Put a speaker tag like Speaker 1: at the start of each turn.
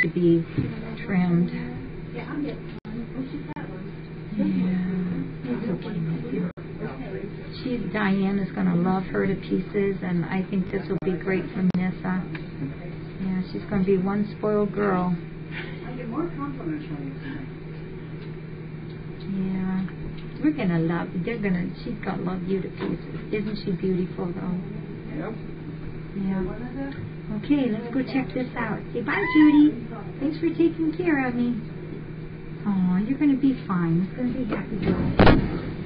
Speaker 1: to be trimmed. Yeah, it's okay, Missy. Diane is going to love her to pieces, and I think this will be great for Missa. Yeah, she's going to be one spoiled girl.
Speaker 2: I get more compliments from you.
Speaker 1: Yeah. We're going to love, she's going to love you to pieces. Isn't she beautiful, though?
Speaker 2: Yep.
Speaker 1: Yeah. Okay, let's go check this out. Say bye, Judy. Thanks for taking care of me. Oh, you're going to be fine. It's going to be happy girl.